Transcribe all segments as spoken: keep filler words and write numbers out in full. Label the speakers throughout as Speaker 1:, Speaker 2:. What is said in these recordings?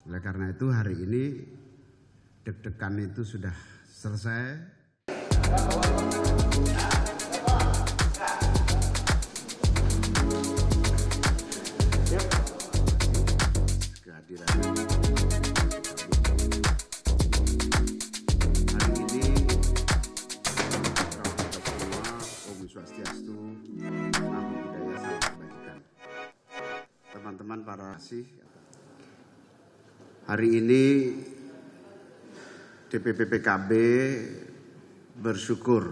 Speaker 1: Oleh karena itu hari ini deg-degan itu sudah selesai. Kehadiran hari ini kita semua Om Swastiastu, Namo Buddhaya, salam kebajikan. Teman-teman para kasih. Hari ini D P P P K B bersyukur,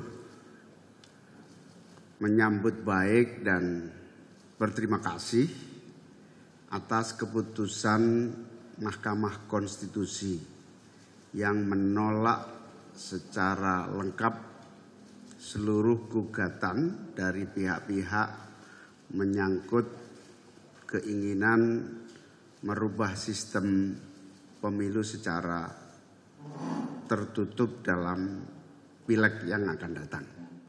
Speaker 1: menyambut baik dan berterima kasih atas keputusan Mahkamah Konstitusi yang menolak secara lengkap seluruh gugatan dari pihak-pihak menyangkut keinginan merubah sistem pemilu secara tertutup dalam pileg yang akan datang.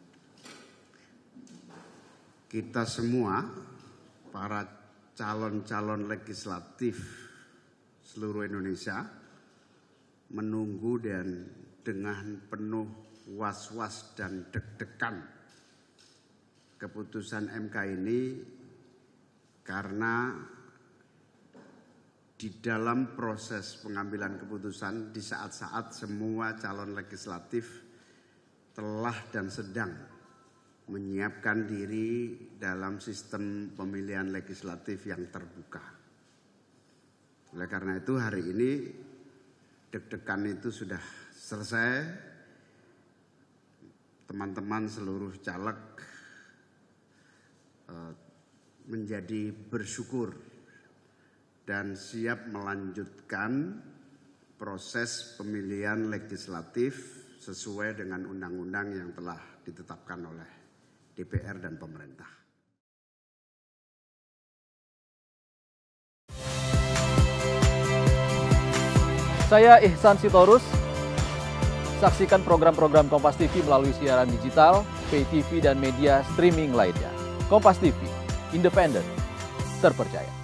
Speaker 1: Kita semua, para calon-calon legislatif seluruh Indonesia, menunggu dan dengan penuh was-was dan deg-degan keputusan M K ini, karena di dalam proses pengambilan keputusan di saat-saat semua calon legislatif telah dan sedang menyiapkan diri dalam sistem pemilihan legislatif yang terbuka. Oleh karena itu hari ini deg-degan itu sudah selesai. Teman-teman seluruh caleg eh, menjadi bersyukur dan siap melanjutkan proses pemilihan legislatif sesuai dengan undang-undang yang telah ditetapkan oleh D P R dan pemerintah.
Speaker 2: Saya Ihsan Sitorus. Saksikan program-program Kompas T V melalui siaran digital, pay T V dan media streaming lainnya. Kompas T V, independen, terpercaya.